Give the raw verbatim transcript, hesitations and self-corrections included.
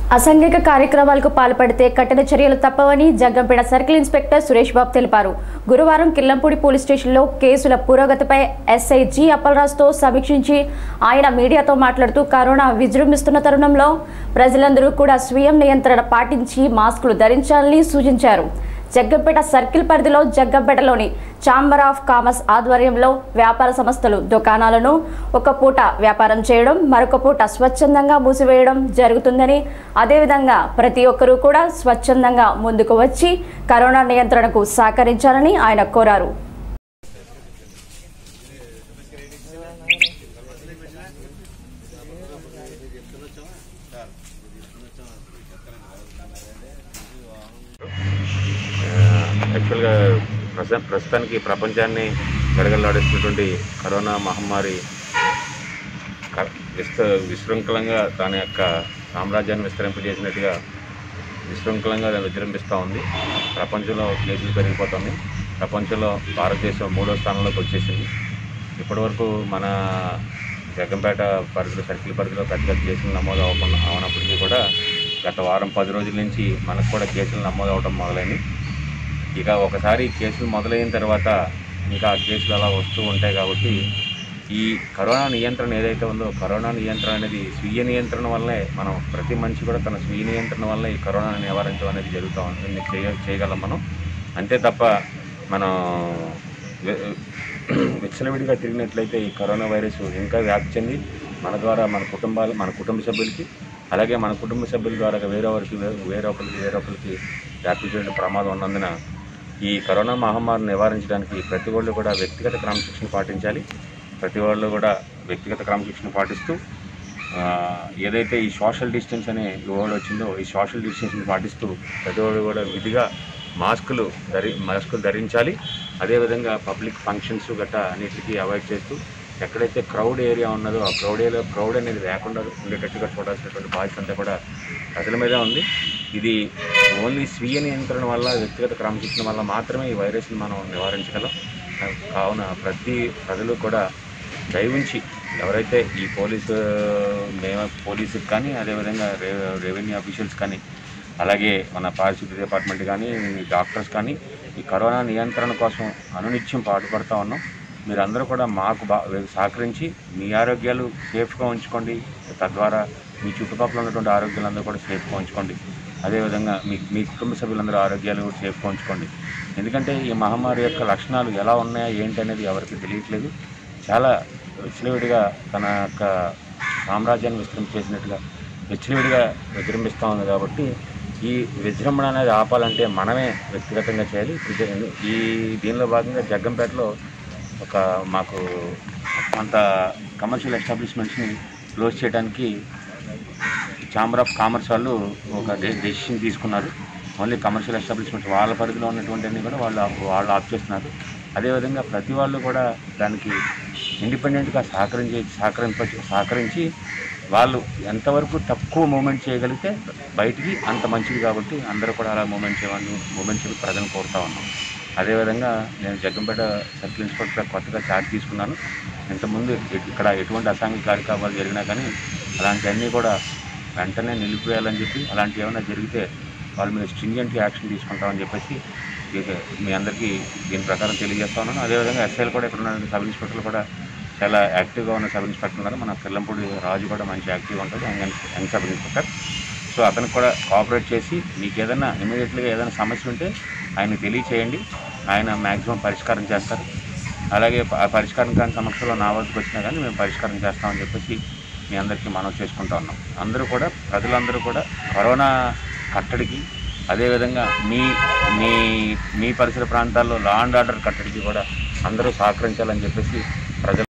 అసంఘిక కార్యక్రమాలకు పాల్పడితే కఠిన చర్యలు తప్పవని జగ్గంపేట సర్కిల్ ఇన్స్పెక్టర్ సురేష్ బాబు తెలిపారు. గురువారం కిల్లంపూడి పోలీస్ స్టేషన్లో కేసుల పురోగతిపై ఎస్ఐ జి అప్పలరాజుతో సమీక్షించి ఆయన మీడియాతో మాట్లాడుతూ కరోనా విజృంభిస్తున్న తరుణంలో ప్రజలందరూ కూడా స్వీయ నియంత్రణ పాటించి మాస్కులు ధరించాలని సూచించారు. జగ్గంపేట సర్కిల్ పరిధిలో జగ్గంపేటలోని ఛాంబర్ ఆఫ్ కామర్స్ ఆధ్వర్యంలో వ్యాపార సంస్థలు దుకాణాలను ఒక పూట వ్యాపారం చేయడం, మరొక పూట స్వచ్ఛందంగా మూసివేయడం జరుగుతుందని, అదేవిధంగా ప్రతి ఒక్కరూ కూడా స్వచ్ఛందంగా ముందుకు వచ్చి కరోనా నియంత్రణకు సహకరించాలని ఆయన కోరారు. యాక్చువల్గా ప్రస్తుత ప్రస్తుతానికి ప్రపంచాన్ని గడగడలాడిస్తున్నటువంటి కరోనా మహమ్మారి విస్త విశృంఖలంగా దాని యొక్క సామ్రాజ్యాన్ని విస్తరింపజేసినట్టుగా విశృంఖలంగా విజృంభిస్తూ ఉంది. ప్రపంచంలో కేసులు పెరిగిపోతుంది. ప్రపంచంలో భారతదేశం మూడో స్థానంలోకి వచ్చేసింది. ఇప్పటివరకు మన జగ్గంపేట పరిధిలో సర్కిల్ పరిధిలో పెద్ద కేసులు నమోదు అవ్వకుండా అవనప్పటికీ కూడా గత వారం పది రోజుల నుంచి మనకు కూడా కేసులు నమోదు అవడం మొదలైంది. ఇక ఒకసారి కేసులు మొదలైన తర్వాత ఇంకా కేసులు అలా వస్తూ ఉంటాయి. కాబట్టి ఈ కరోనా నియంత్రణ ఏదైతే ఉందో కరోనా నియంత్రణ అనేది స్వీయ నియంత్రణ వల్లే మనం ప్రతి మనిషి కూడా తన స్వీయ నియంత్రణ వల్ల ఈ కరోనాను నివారించడం అనేది జరుగుతూ ఉంటుంది చేయ చేయగలం మనం. అంతే తప్ప మనం విచ్చలవిడిగా తిరిగినట్లయితే ఈ కరోనా వైరస్ ఇంకా వ్యాప్తి చెంది మన ద్వారా మన కుటుంబాలు మన కుటుంబ సభ్యులకి అలాగే మన కుటుంబ సభ్యుల ద్వారా వేరొకరికి వేరొకరికి వేరొకరికి వ్యాప్తి చేయడం ప్రమాదం ఉన్నందున ఈ కరోనా మహమ్మారిని నివారించడానికి ప్రతి ఒళ్ళు కూడా వ్యక్తిగత క్రమశిక్షణ పాటించాలి. ప్రతి వాళ్ళు కూడా వ్యక్తిగత క్రమశిక్షణ పాటిస్తూ ఏదైతే ఈ సోషల్ డిస్టెన్స్ అనే వర్డ్ వచ్చిందో ఈ సోషల్ డిస్టెన్స్ని పాటిస్తూ ప్రతి వాళ్ళు కూడా విధిగా మాస్కులు ధరి మాస్కులు ధరించాలి. అదేవిధంగా పబ్లిక్ ఫంక్షన్స్ గట్టా అన్నిటికీ అవాయిడ్ చేస్తూ ఎక్కడైతే క్రౌడ్ ఏరియా ఉన్నదో ఆ క్రౌడ్ ఏరియా క్రౌడ్ అనేది లేకుండా ఉండేటట్టుగా చూడాల్సినటువంటి బాధ్యత అంతా కూడా ప్రజల మీద ఉంది. ఇది ఓన్లీ స్వీయ నియంత్రణ వల్ల వ్యక్తిగత క్రమశిక్షణ వల్ల మాత్రమే ఈ వైరస్ని మనం నివారించగలం. కావున ప్రతి ప్రజలు కూడా దయవుంచి ఎవరైతే ఈ పోలీసు మేము పోలీసుకి కానీ అదేవిధంగా రే రెవెన్యూ ఆఫీషియల్స్ కానీ అలాగే మన పారిశుద్ధ్య డిపార్ట్మెంట్ కానీ డాక్టర్స్ కానీ ఈ కరోనా నియంత్రణ కోసం అనునిత్యం పాటుపడుతూ ఉన్నాం. మీరందరూ కూడా మాకు బా సహకరించి మీ ఆరోగ్యాలు సేఫ్గా ఉంచుకోండి. తద్వారా మీ చుట్టుపక్కల ఉన్నటువంటి ఆరోగ్యాలందరూ కూడా సేఫ్గా ఉంచుకోండి. అదేవిధంగా మీ మీ కుటుంబ సభ్యులందరూ ఆరోగ్యాలు కూడా సేఫ్గా ఉంచుకోండి. ఎందుకంటే ఈ మహమ్మారి యొక్క లక్షణాలు ఎలా ఉన్నాయా ఏంటి అనేది ఎవరికి తెలియట్లేదు. చాలా విచ్చలవిడిగా తన యొక్క సామ్రాజ్యాన్ని విస్తరించేసినట్టుగా విచ్చలవిడిగా విజృంభిస్తూ ఉంది. కాబట్టి ఈ విజృంభణ అనేది ఆపాలంటే మనమే వ్యక్తిగతంగా చేయాలి. ఈ దీనిలో భాగంగా జగ్గంపేటలో ఒక మాకు కొంత కమర్షియల్ ఎస్టాబ్లిష్మెంట్స్ని క్లోజ్ చేయడానికి ఛాంబర్ ఆఫ్ కామర్స్ వాళ్ళు ఒక డెసిషన్ తీసుకున్నారు. ఓన్లీ కమర్షియల్ ఎస్టాబ్లిష్మెంట్స్ వాళ్ళ పరిధిలో ఉన్నటువంటి అన్ని కూడా వాళ్ళు వాళ్ళు ఆఫ్ చేస్తున్నారు. అదేవిధంగా ప్రతి వాళ్ళు కూడా దానికి ఇండిపెండెంట్గా సహకరించి సహకరింప సహకరించి వాళ్ళు ఎంతవరకు తక్కువ మూమెంట్ చేయగలిగితే బయటికి అంత మంచిది. కాబట్టి అందరూ కూడా అలా మూమెంట్ చేయమని మూమెంట్ చేసి ప్రజలను కోరుతూ ఉన్నాం. అదేవిధంగా నేను జగ్గంపేట సర్కిల్ ఇన్స్పెక్టర్ కొత్తగా ఛార్జ్ తీసుకున్నాను. ఇంతకుముందు ఇక్కడ ఎటువంటి అసాంఘిక కార్యక్రమాలు జరిగినా కానీ అలాంటివన్నీ కూడా వెంటనే నిలిపివేయాలని చెప్పి అలాంటివి ఏమైనా జరిగితే వాళ్ళ మీద స్ట్రింజెంట్ యాక్షన్ తీసుకుంటామని చెప్పేసి మీ అందరికీ దీని ప్రకారం తెలియజేస్తా ఉన్నాను. అదేవిధంగా ఎస్ఐలు కూడా ఇక్కడ ఉన్న సబ్ ఇన్స్పెక్టర్లు కూడా చాలా యాక్టివ్గా ఉన్న సబ్ ఇన్స్పెక్టర్ ఉన్నారు. మన కిల్లంపూడి రాజు కూడా మంచి యాక్టివ్గా ఉంటుంది, యంగ్ సబ్ ఇన్స్పెక్టర్. సో అతనికి కూడా కోఆపరేట్ చేసి మీకు ఏదైనా ఇమీడియట్గా ఏదైనా సమస్య ఉంటే ఆయనకు తెలియచేయండి. ఆయన మ్యాక్సిమం పరిష్కారం చేస్తారు. అలాగే ఆ పరిష్కారం కాని సమస్యలో నా వద్దకు వచ్చినా కానీ మేము పరిష్కారం చేస్తామని చెప్పేసి మీ అందరికీ మనవి చేసుకుంటూ ఉన్నాం. అందరూ కూడా ప్రజలందరూ కూడా కరోనా కట్టడికి అదేవిధంగా మీ మీ మీ పరిసర ప్రాంతాల్లో లా అండ్ ఆర్డర్ కట్టడికి కూడా అందరూ సహకరించాలని చెప్పేసి ప్రజలు